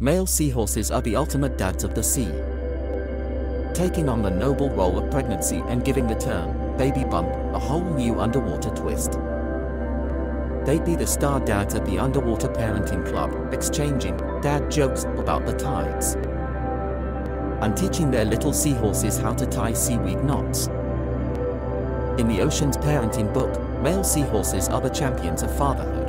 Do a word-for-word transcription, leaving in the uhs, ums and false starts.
Male seahorses are the ultimate dads of the sea, taking on the noble role of pregnancy and giving the term baby bump a whole new underwater twist. They'd be the star dads at the underwater parenting club, exchanging dad jokes about the tides and teaching their little seahorses how to tie seaweed knots. In the ocean's parenting book, male seahorses are the champions of fatherhood.